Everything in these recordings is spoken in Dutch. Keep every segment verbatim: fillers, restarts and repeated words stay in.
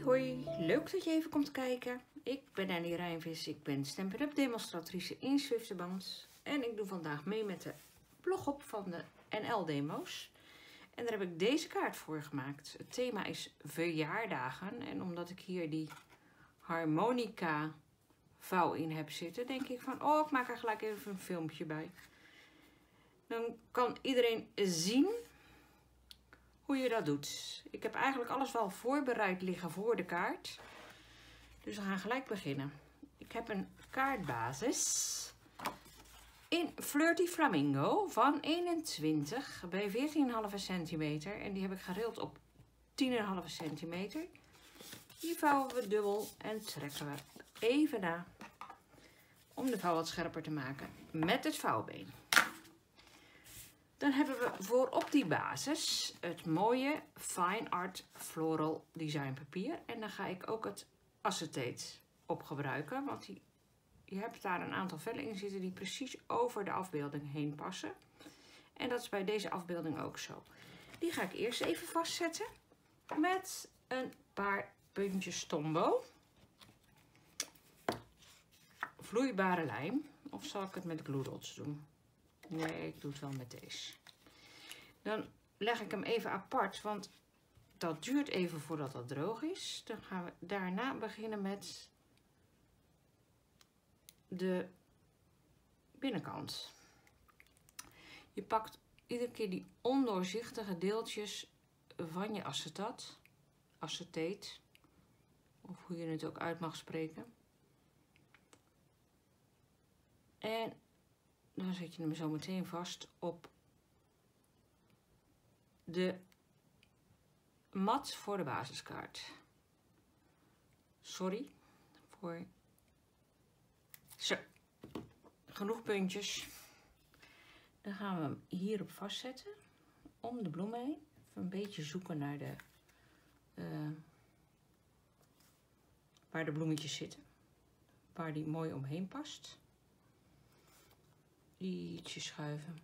hoi, leuk dat je even komt kijken. Ik ben Annie Rijnvis, ik ben Stampin' Up demonstratrice in Zwifterband. En ik doe vandaag mee met de blog-op van de N L-demo's. En daar heb ik deze kaart voor gemaakt. Het thema is verjaardagen. En omdat ik hier die harmonica vouw in heb zitten, denk ik van, oh, ik maak er gelijk even een filmpje bij. Dan kan iedereen zien hoe je dat doet. Ik heb eigenlijk alles wel voorbereid liggen voor de kaart. Dus we gaan gelijk beginnen. Ik heb een kaartbasis in Flirty Flamingo van eenentwintig bij veertien komma vijf centimeter. En die heb ik gerild op tien komma vijf centimeter. Die vouwen we dubbel en trekken we even na. Om de vouw wat scherper te maken met het vouwbeen. Dan hebben we voor op die basis het mooie Fine Art Floral Design papier. En dan ga ik ook het acetate op gebruiken. Want die, je hebt daar een aantal vellen in zitten die precies over de afbeelding heen passen. En dat is bij deze afbeelding ook zo. Die ga ik eerst even vastzetten met een paar puntjes Tombow. Vloeibare lijm. Of zal ik het met glue dots doen? Nee, ik doe het wel met deze. Dan leg ik hem even apart, want dat duurt even voordat dat droog is. Dan gaan we daarna beginnen met de binnenkant. Je pakt iedere keer die ondoorzichtige deeltjes van je acetat, acetate, of hoe je het ook uit mag spreken. En dan zet je hem zo meteen vast op de mat voor de basiskaart. Sorry voor. Zo, genoeg puntjes. Dan gaan we hem hierop vastzetten, om de bloem heen. Even een beetje zoeken naar de uh, waar de bloemetjes zitten, waar die mooi omheen past. Ietsje schuiven.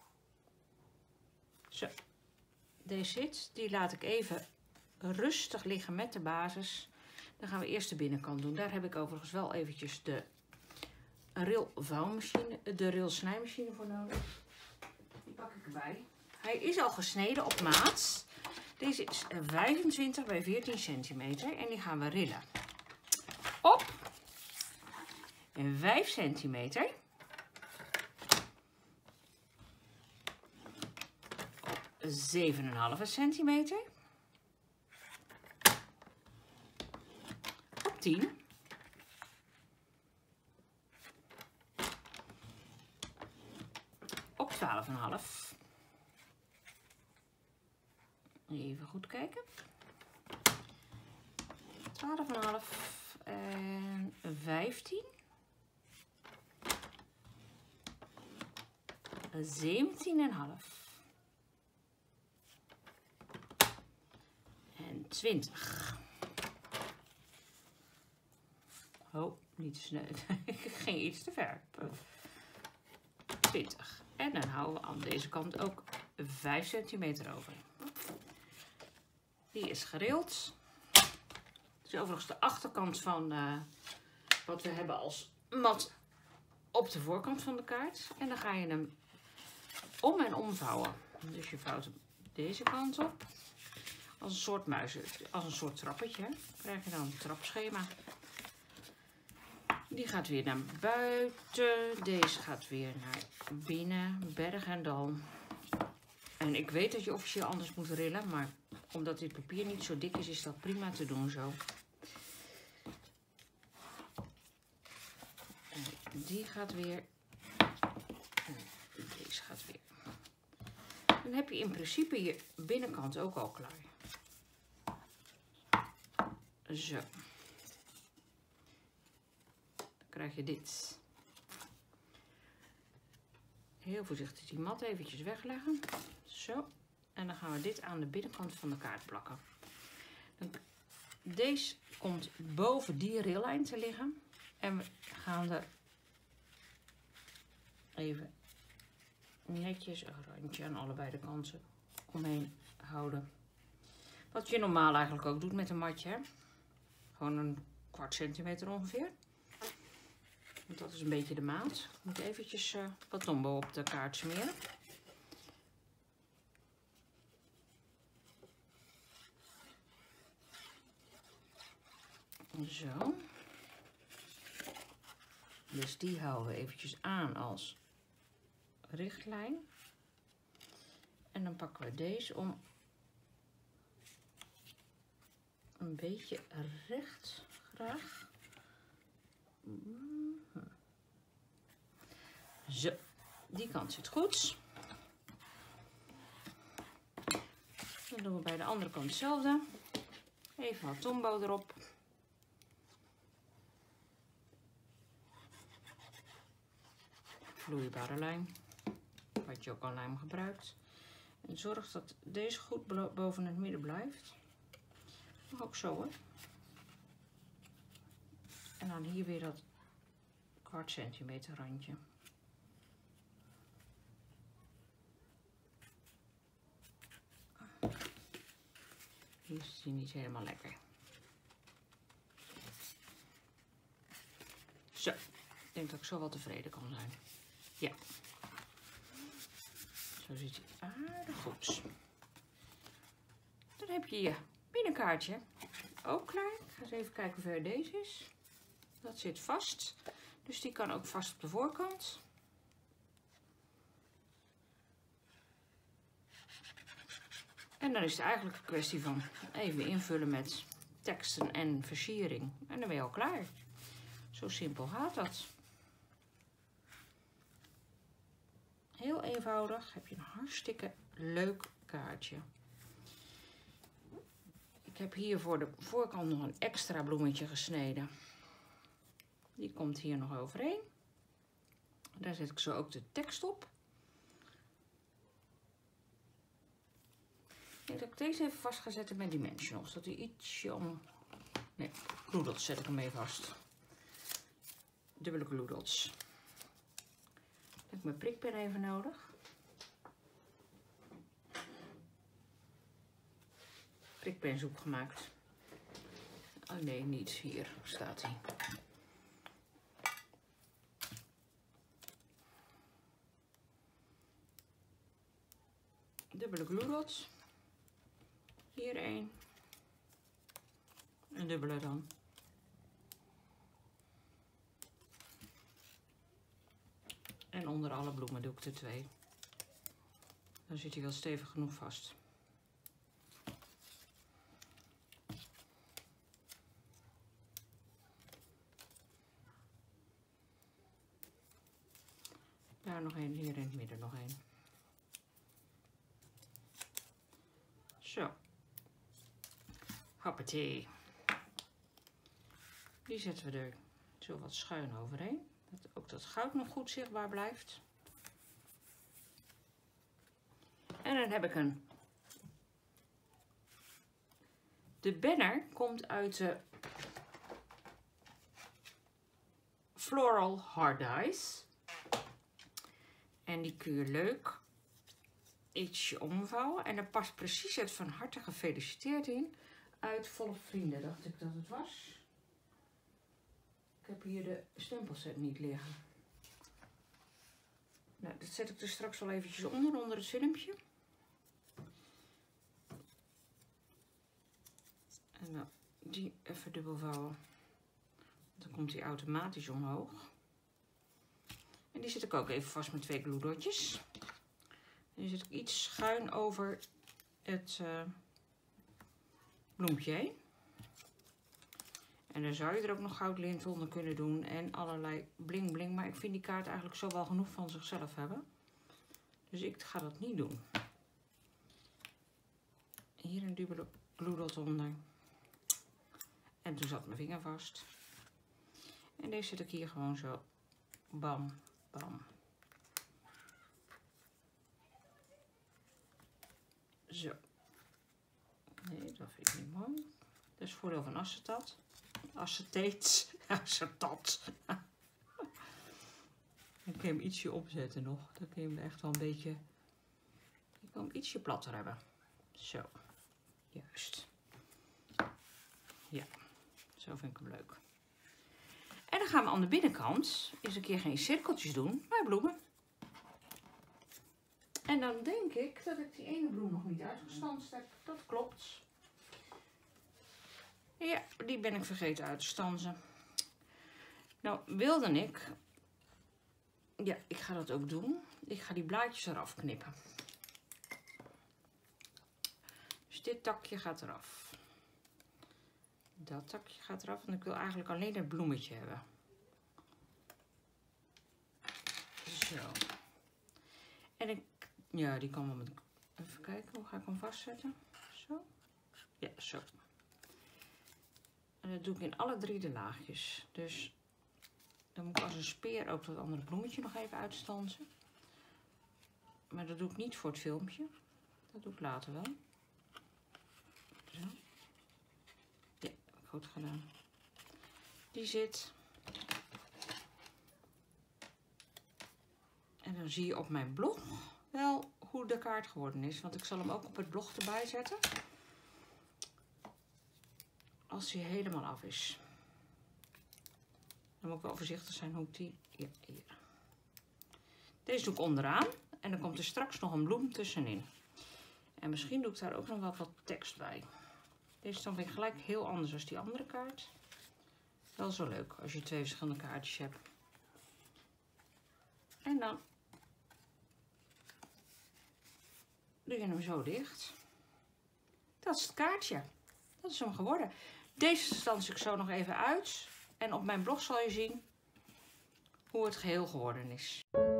Zo, deze zit, die laat ik even rustig liggen met de basis. Dan gaan we eerst de binnenkant doen. Daar heb ik overigens wel eventjes de ril vouwmachine, de ril snijmachine voor nodig. Die pak ik erbij. Hij is al gesneden op maat. Deze is vijfentwintig bij veertien centimeter en die gaan we rillen op vijf centimeter. zeven komma vijf centimeter, op tien, op twaalf komma vijf, even goed kijken, twaalf komma vijf en vijftien, zeventien komma vijf. twintig. Oh, niet te snel. Ik ging iets te ver. twintig. En dan houden we aan deze kant ook vijf centimeter over. Die is gerild. Dit is overigens de achterkant van uh, wat we hebben als mat op de voorkant van de kaart. En dan ga je hem om en om vouwen. Dus je vouwt hem deze kant op. Als een soort muizen, als een soort trappetje. Krijg je dan een trapschema. Die gaat weer naar buiten. Deze gaat weer naar binnen. Berg en dal. En ik weet dat je officieel anders moet rillen. Maar omdat dit papier niet zo dik is, is dat prima te doen zo. En die gaat weer. En deze gaat weer. Dan heb je in principe je binnenkant ook al klaar. Zo. Dan krijg je dit. Heel voorzichtig die mat eventjes wegleggen. Zo. En dan gaan we dit aan de binnenkant van de kaart plakken. Dan, deze komt boven die rillijn te liggen. En we gaan er even netjes een randje aan allebei de kanten omheen houden. Wat je normaal eigenlijk ook doet met een matje. Hè? Gewoon een kwart centimeter ongeveer. Want dat is een beetje de maat. Ik moet eventjes uh, wat Tombow op de kaart smeren. Zo. Dus die houden we eventjes aan als richtlijn. En dan pakken we deze om een beetje recht graag. Zo, die kant zit goed. Dan doen we bij de andere kant hetzelfde. Even wat Tombow erop. Vloeibare lijm, wat je ook al lijm gebruikt. En zorg dat deze goed boven het midden blijft. Ook zo hoor. En dan hier weer dat kwart centimeter randje. Hier is hij niet helemaal lekker. Zo, ik denk dat ik zo wel tevreden kan zijn. Ja. Zo ziet hij aardig goed. Dan heb je je binnenkaartje ook klaar. Ik ga eens even kijken hoe ver deze is. Dat zit vast. Dus die kan ook vast op de voorkant. En dan is het eigenlijk een kwestie van even invullen met teksten en versiering. En dan ben je al klaar. Zo simpel gaat dat. Heel eenvoudig. Heb je een hartstikke leuk kaartje. Ik heb hier voor de voorkant nog een extra bloemetje gesneden. Die komt hier nog overheen. Daar zet ik zo ook de tekst op. Ik denk dat ik deze even vast ga zetten met dimensionals. Dat hij ietsje om... Nee, gloedots zet ik hem mee vast. Dubbele gloedots. Dan heb ik mijn prikpen even nodig. Prikpensoep gemaakt. Oh nee, niet. Hier staat hij. Dubbele gloedots. Hier één. Een dubbele dan. En onder alle bloemen doe ik er twee. Dan zit hij wel stevig genoeg vast. Daar nog één, hier in het midden nog één. Zo. Hoppatee. Die zetten we er zo wat schuin overheen. Dat ook dat goud nog goed zichtbaar blijft. En dan heb ik een... De banner komt uit de Floral Hard Dies. En die kun je leuk ietsje omvouwen. En er past precies het van harte gefeliciteerd in. Uit Volop Vrienden dacht ik dat het was. Ik heb hier de stempelset niet liggen. Nou, dat zet ik er straks wel eventjes onder, onder het filmpje. En dan die even dubbel vouwen. Dan komt die automatisch omhoog. En die zet ik ook even vast met twee gloedotjes. En die zet ik iets schuin over het uh, bloempje heen. En dan zou je er ook nog goudlint onder kunnen doen en allerlei bling bling. Maar ik vind die kaart eigenlijk zo wel genoeg van zichzelf hebben. Dus ik ga dat niet doen. Hier een dubbele gloedot onder. En toen zat mijn vinger vast. En deze zet ik hier gewoon zo. Bam, bam. Zo. Nee, dat vind ik niet mooi. Dat is het voordeel van acetat. Aceteet. Acetat. Dan kun je hem ietsje opzetten nog. Dan kun je hem echt wel een beetje... Je kan hem ietsje platter hebben. Zo. Juist. Ja. Zo Zo vind ik hem leuk. En dan gaan we aan de binnenkant eens een keer geen cirkeltjes doen, maar bloemen. En dan denk ik dat ik die ene bloem nog niet uitgestanst heb. Dat klopt. Ja, die ben ik vergeten uit te stansen. Nou wilde ik... Ja, ik ga dat ook doen. Ik ga die blaadjes eraf knippen. Dus dit takje gaat eraf. Dat takje gaat eraf, want ik wil eigenlijk alleen het bloemetje hebben. Zo. En ik... Ja, die kan wel met... Even kijken, hoe ga ik hem vastzetten? Zo. Ja, zo. En dat doe ik in alle drie de laagjes. Dus dan moet ik als een speer ook dat andere bloemetje nog even uitstansen. Maar dat doe ik niet voor het filmpje. Dat doe ik later wel. Zo. Ja, goed gedaan. Die zit. En dan zie je op mijn blog wel hoe de kaart geworden is. Want ik zal hem ook op het blog erbij zetten. Als hij helemaal af is. Dan moet ik wel voorzichtig zijn hoe ik die... Ja, hier. Deze doe ik onderaan. En dan komt er straks nog een bloem tussenin. En misschien doe ik daar ook nog wel wat tekst bij. Deze dan vind ik gelijk heel anders dan die andere kaart. Wel zo leuk als je twee verschillende kaartjes hebt. En dan doe je hem zo dicht. Dat is het kaartje. Dat is hem geworden. Deze stans ik zo nog even uit. En op mijn blog zal je zien hoe het geheel geworden is.